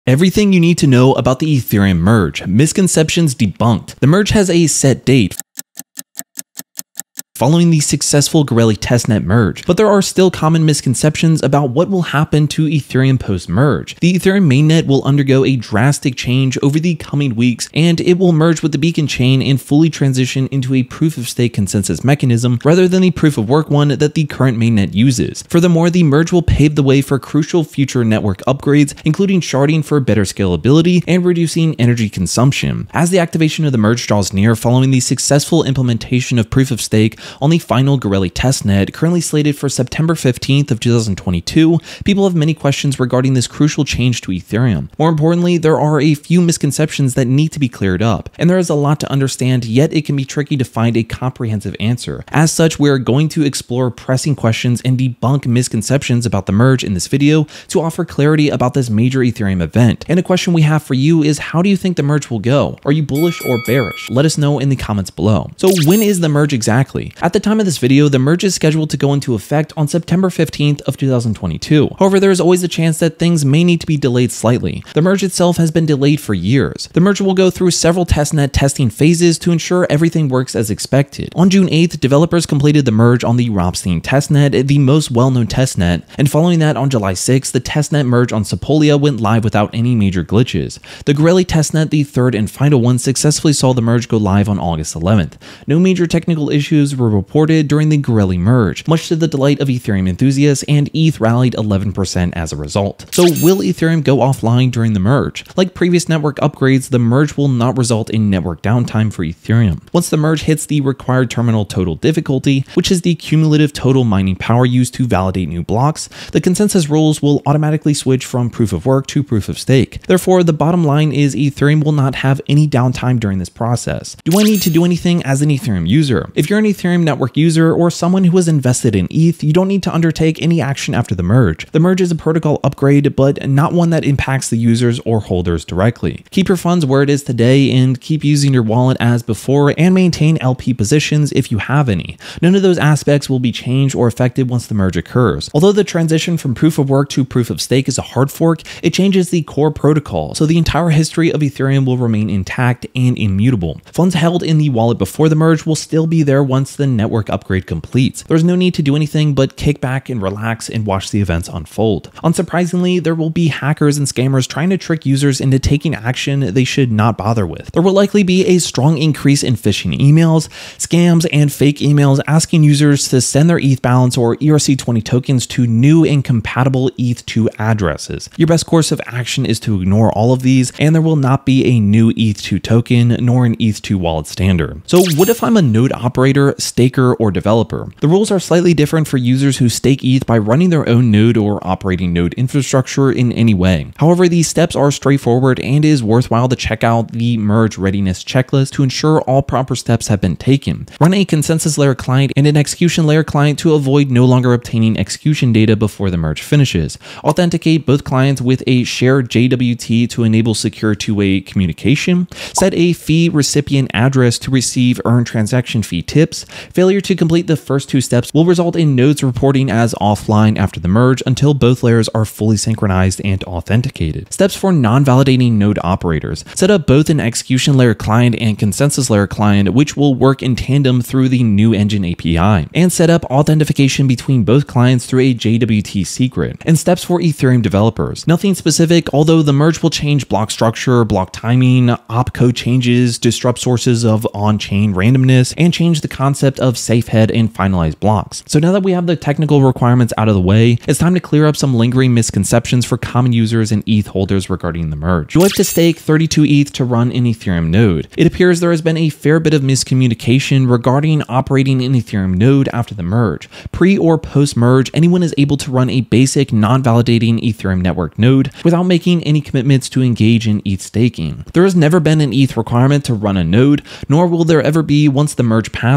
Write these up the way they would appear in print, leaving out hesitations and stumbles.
Everything you need to know about the Ethereum merge. Misconceptions debunked. The merge has a set date following the successful Goerli testnet merge, but there are still common misconceptions about what will happen to Ethereum post-merge. The Ethereum mainnet will undergo a drastic change over the coming weeks, and it will merge with the beacon chain and fully transition into a proof-of-stake consensus mechanism rather than the proof-of-work one that the current mainnet uses. Furthermore, the merge will pave the way for crucial future network upgrades, including sharding for better scalability and reducing energy consumption. As the activation of the merge draws near following the successful implementation of proof-of-stake on the final Goerli testnet, currently slated for September 15th of 2022, people have many questions regarding this crucial change to Ethereum. More importantly, there are a few misconceptions that need to be cleared up, and there is a lot to understand, yet it can be tricky to find a comprehensive answer. As such, we are going to explore pressing questions and debunk misconceptions about the merge in this video to offer clarity about this major Ethereum event. And a question we have for you is, how do you think the merge will go? Are you bullish or bearish? Let us know in the comments below. So when is the merge exactly? At the time of this video, the merge is scheduled to go into effect on September 15th of 2022. However, there is always a chance that things may need to be delayed slightly. The merge itself has been delayed for years. The merge will go through several testnet testing phases to ensure everything works as expected. On June 8th, developers completed the merge on the Ropstein testnet, the most well-known testnet, and following that on July 6th, the testnet merge on Sepolia went live without any major glitches. The Goerli testnet, the third and final one, successfully saw the merge go live on August 11th. No major technical issues were reported during the Goerli merge, much to the delight of Ethereum enthusiasts, and ETH rallied 11% as a result. So will Ethereum go offline during the merge? Like previous network upgrades, the merge will not result in network downtime for Ethereum. Once the merge hits the required terminal total difficulty, which is the cumulative total mining power used to validate new blocks, the consensus rules will automatically switch from proof of work to proof of stake. Therefore, the bottom line is Ethereum will not have any downtime during this process. Do I need to do anything as an Ethereum user? If you're an Ethereum network user or someone who has invested in ETH, you don't need to undertake any action after the merge. The merge is a protocol upgrade, but not one that impacts the users or holders directly. Keep your funds where it is today and keep using your wallet as before, and maintain LP positions if you have any. None of those aspects will be changed or affected once the merge occurs. Although the transition from proof of work to proof of stake is a hard fork, it changes the core protocol, so the entire history of Ethereum will remain intact and immutable. Funds held in the wallet before the merge will still be there once the network upgrade completes. There's no need to do anything but kick back and relax and watch the events unfold. Unsurprisingly, there will be hackers and scammers trying to trick users into taking action they should not bother with. There will likely be a strong increase in phishing emails, scams, and fake emails asking users to send their ETH balance or ERC20 tokens to new and compatible ETH2 addresses. Your best course of action is to ignore all of these, and there will not be a new ETH2 token nor an ETH2 wallet standard. So what if I'm a node operator, staker, or developer? The rules are slightly different for users who stake ETH by running their own node or operating node infrastructure in any way. However, these steps are straightforward, and it is worthwhile to check out the merge readiness checklist to ensure all proper steps have been taken. Run a consensus layer client and an execution layer client to avoid no longer obtaining execution data before the merge finishes. Authenticate both clients with a shared JWT to enable secure two-way communication. Set a fee recipient address to receive earned transaction fee tips. Failure to complete the first two steps will result in nodes reporting as offline after the merge until both layers are fully synchronized and authenticated. Steps for non-validating node operators. Set up both an execution layer client and consensus layer client, which will work in tandem through the new engine API. And set up authentication between both clients through a JWT secret. And steps for Ethereum developers. Nothing specific, although the merge will change block structure, block timing, opcode changes, disrupt sources of on-chain randomness, and change the concept of safe head and finalized blocks. So now that we have the technical requirements out of the way, it's time to clear up some lingering misconceptions for common users and ETH holders regarding the merge. Do I have to stake 32 ETH to run an Ethereum node? It appears there has been a fair bit of miscommunication regarding operating an Ethereum node after the merge. Pre or post merge, anyone is able to run a basic non-validating Ethereum network node without making any commitments to engage in ETH staking. There has never been an ETH requirement to run a node, nor will there ever be once the merge passes.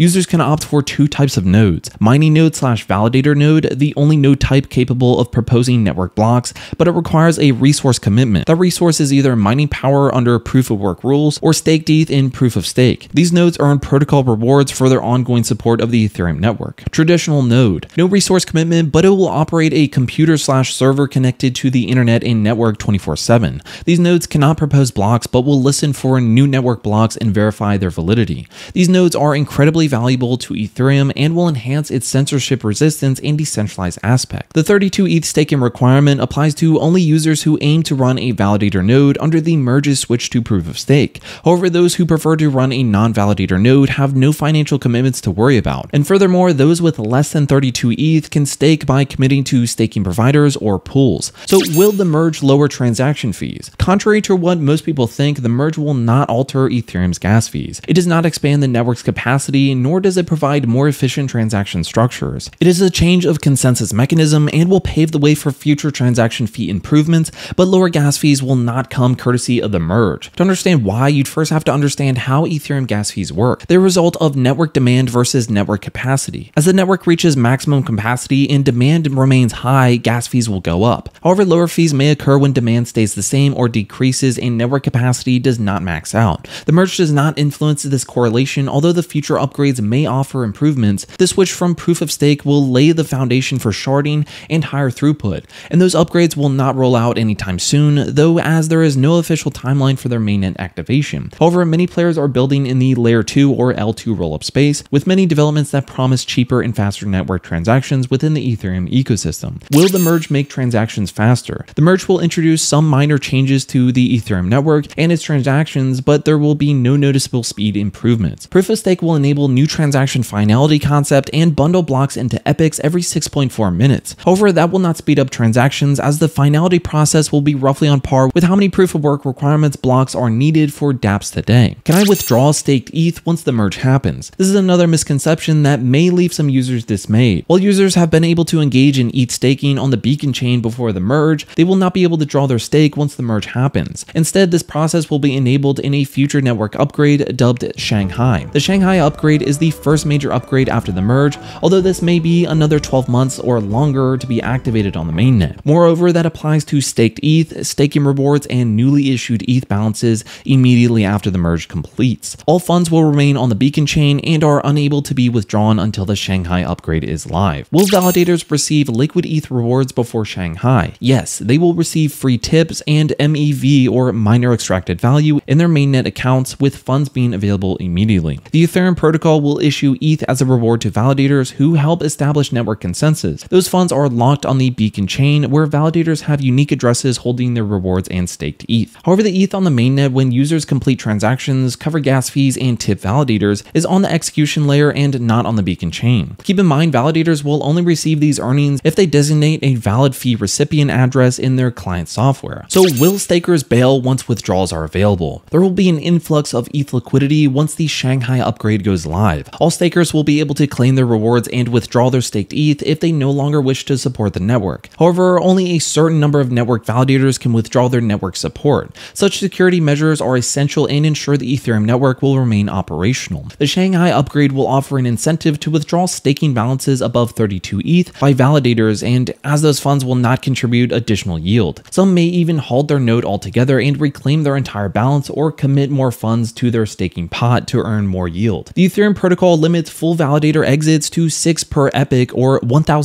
Users can opt for two types of nodes: mining node / validator node, the only node type capable of proposing network blocks, but it requires a resource commitment. That resource is either mining power under proof of work rules or staked ETH in proof of stake. These nodes earn protocol rewards for their ongoing support of the Ethereum network. Traditional node: no resource commitment, but it will operate a computer / server connected to the internet and network 24/7. These nodes cannot propose blocks, but will listen for new network blocks and verify their validity. These nodes are incredibly valuable to Ethereum and will enhance its censorship resistance and decentralized aspect. The 32 ETH staking requirement applies to only users who aim to run a validator node under the merge's switch to proof of stake. However, those who prefer to run a non-validator node have no financial commitments to worry about. And furthermore, those with less than 32 ETH can stake by committing to staking providers or pools. So will the merge lower transaction fees? Contrary to what most people think, the merge will not alter Ethereum's gas fees. It does not expand the network's capacity, nor does it provide more efficient transaction structures. It is a change of consensus mechanism and will pave the way for future transaction fee improvements, but lower gas fees will not come courtesy of the merge. To understand why, you'd first have to understand how Ethereum gas fees work. They're a result of network demand versus network capacity. As the network reaches maximum capacity and demand remains high, gas fees will go up. However, lower fees may occur when demand stays the same or decreases and network capacity does not max out. The merge does not influence this correlation, although the future upgrades may offer improvements. The switch from proof of stake will lay the foundation for sharding and higher throughput, and those upgrades will not roll out anytime soon, though, as there is no official timeline for their mainnet activation. However, many players are building in the layer 2 or L2 rollup space, with many developments that promise cheaper and faster network transactions within the Ethereum ecosystem. Will the merge make transactions faster? The merge will introduce some minor changes to the Ethereum network and its transactions, but there will be no noticeable speed improvements. Proof of stake will enable new transaction finality concept and bundle blocks into epochs every 6.4 minutes. However, that will not speed up transactions, as the finality process will be roughly on par with how many proof of work requirements blocks are needed for dApps today. Can I withdraw staked ETH once the merge happens? This is another misconception that may leave some users dismayed. While users have been able to engage in ETH staking on the Beacon chain before the merge, they will not be able to draw their stake once the merge happens. Instead, this process will be enabled in a future network upgrade dubbed Shanghai. The Shanghai upgrade is the first major upgrade after the merge, although this may be another 12 months or longer to be activated on the mainnet. Moreover, that applies to staked ETH, staking rewards, and newly issued ETH balances immediately after the merge completes. All funds will remain on the Beacon chain and are unable to be withdrawn until the Shanghai upgrade is live. Will validators receive liquid ETH rewards before Shanghai? Yes, they will receive free tips and MEV, or miner extracted value, in their mainnet accounts, with funds being available immediately. The Ethereum protocol will issue ETH as a reward to validators who help establish network consensus. Those funds are locked on the Beacon chain, where validators have unique addresses holding their rewards and staked ETH. However, the ETH on the mainnet, when users complete transactions, cover gas fees, and tip validators, is on the execution layer and not on the Beacon chain. Keep in mind, validators will only receive these earnings if they designate a valid fee recipient address in their client software. So will stakers bail once withdrawals are available? There will be an influx of ETH liquidity once the Shanghai upgrade goes live. All stakers will be able to claim their rewards and withdraw their staked ETH if they no longer wish to support the network. However, only a certain number of network validators can withdraw their network support. Such security measures are essential and ensure the Ethereum network will remain operational. The Shanghai upgrade will offer an incentive to withdraw staking balances above 32 ETH by validators, and as those funds will not contribute additional yield. Some may even halt their node altogether and reclaim their entire balance, or commit more funds to their staking pot to earn more yield. The Ethereum protocol limits full validator exits to 6 per epoch, or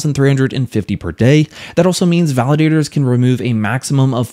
1,350 per day. That also means validators can remove a maximum of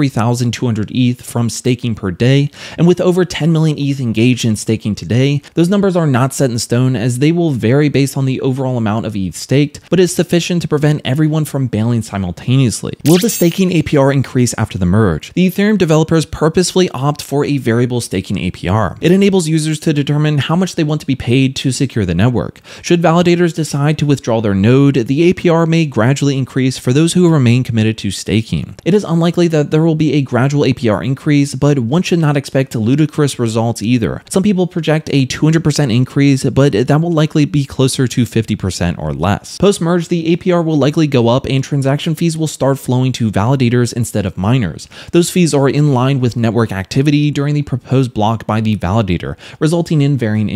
43,200 ETH from staking per day, and with over 10 million ETH engaged in staking today, those numbers are not set in stone, as they will vary based on the overall amount of ETH staked, but is sufficient to prevent everyone from bailing simultaneously. Will the staking APR increase after the merge? The Ethereum developers purposefully opt for a variable staking APR. It enables users to determine how much they want to be paid to secure the network. Should validators decide to withdraw their node, the APR may gradually increase for those who remain committed to staking. It is unlikely that there will be a gradual APR increase, but one should not expect ludicrous results either. Some people project a 200% increase, but that will likely be closer to 50% or less. Post-merge, the APR will likely go up and transaction fees will start flowing to validators instead of miners. Those fees are in line with network activity during the proposed block by the validator, resulting in varying income.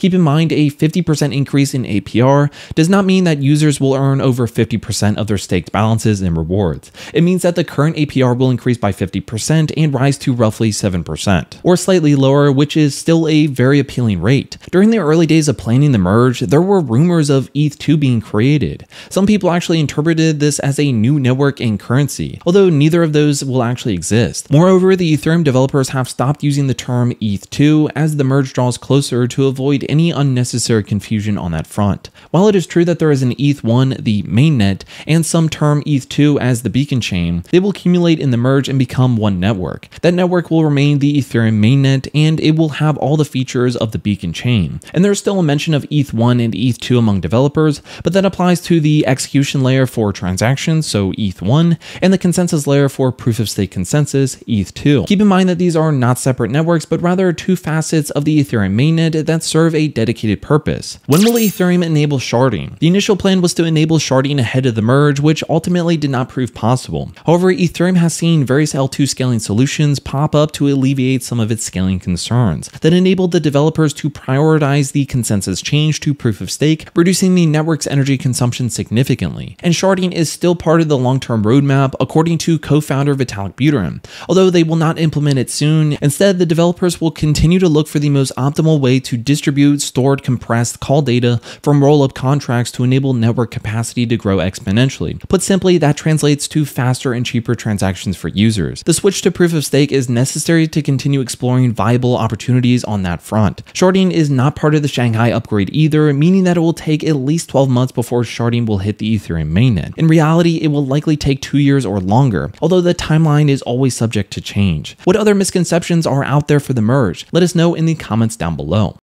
Keep in mind, a 50% increase in APR does not mean that users will earn over 50% of their staked balances in rewards. It means that the current APR will increase by 50% and rise to roughly 7%, or slightly lower, which is still a very appealing rate. During the early days of planning the merge, there were rumors of ETH2 being created. Some people actually interpreted this as a new network and currency, although neither of those will actually exist. Moreover, the Ethereum developers have stopped using the term ETH2 as the merge draws closer to avoid any unnecessary confusion on that front. While it is true that there is an ETH1, the mainnet, and some term ETH2 as the beacon chain, they will accumulate in the merge and become one network. That network will remain the Ethereum mainnet, and it will have all the features of the beacon chain. And there's still a mention of ETH1 and ETH2 among developers, but that applies to the execution layer for transactions, so ETH1, and the consensus layer for proof of stake consensus, ETH2. Keep in mind that these are not separate networks, but rather two facets of the Ethereum mainnet that serve a dedicated purpose. When will Ethereum enable sharding? The initial plan was to enable sharding ahead of the merge, which ultimately did not prove possible. However, Ethereum has seen various L2 scaling solutions pop up to alleviate some of its scaling concerns that enabled the developers to prioritize the consensus change to proof of stake, reducing the network's energy consumption significantly. And sharding is still part of the long-term roadmap, according to co-founder Vitalik Buterin. Although they will not implement it soon, instead the developers will continue to look for the most optimal way to distribute stored compressed call data from roll-up contracts to enable network capacity to grow exponentially. Put simply, that translates to faster and cheaper transactions for users. The switch to proof of stake is necessary to continue exploring viable opportunities on that front. Sharding is not part of the Shanghai upgrade either, meaning that it will take at least 12 months before sharding will hit the Ethereum mainnet. In reality, it will likely take 2 years or longer, although the timeline is always subject to change. What other misconceptions are out there for the merge? Let us know in the comments down below.